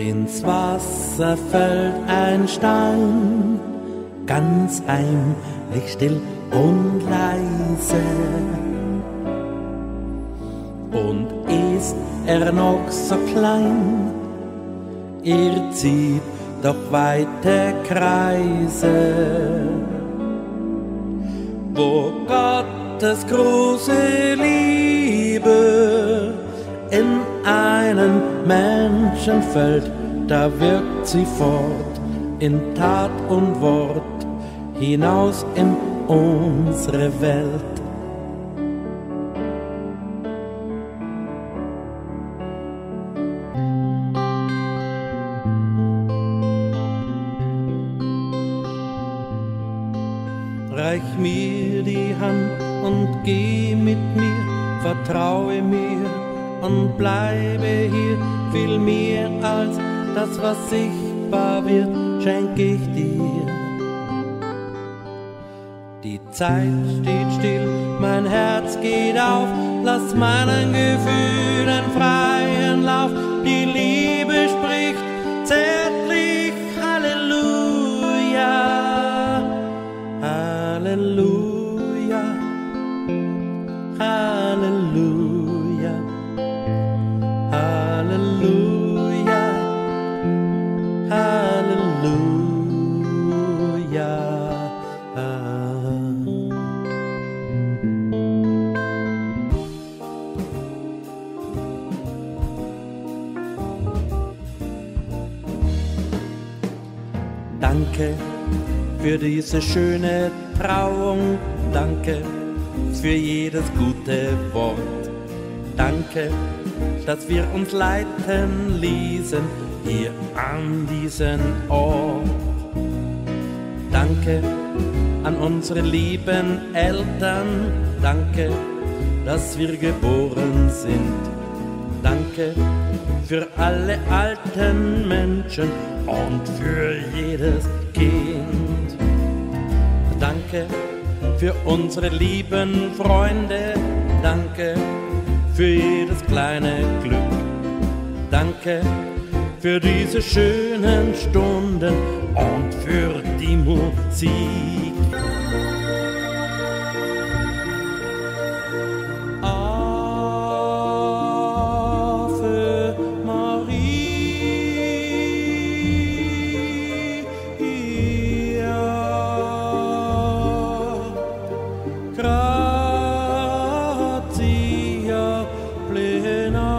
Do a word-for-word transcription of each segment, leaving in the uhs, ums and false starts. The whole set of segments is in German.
Ins Wasser fällt ein Stein, ganz heimlich, still und leise. Und ist er noch so klein, er zieht doch weite Kreise. Wo Gottes große Liebe in einen Menschen fällt, da wirkt sie fort in Tat und Wort hinaus in unsere Welt. Reich mir die Hand und geh mit mir, vertraue mir und bleibe hier. Viel mehr als das, was sichtbar wird, schenke ich dir. Die Zeit steht still, mein Herz geht auf, lass meinen Gefühlen freien Lauf. Die Liebe spricht zärtlich, Halleluja, Halleluja, Halleluja, Halleluja, Halleluja. Danke für diese schöne Trauung, danke für jedes gute Wort. Danke, dass wir uns leiten ließen hier an diesen Ort. Danke an unsere lieben Eltern, danke, dass wir geboren sind. Danke für alle alten Menschen und für jedes Kind. Danke für unsere lieben Freunde, danke für jedes kleine Glück. Danke für diese schönen Stunden und für die Musik. Ave Maria, gratia plena.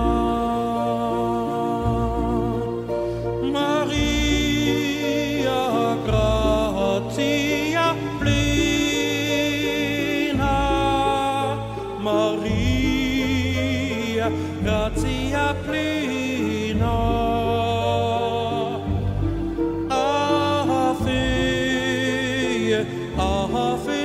Maria, gratia plena. Maria, gratia plena. Ave, Ave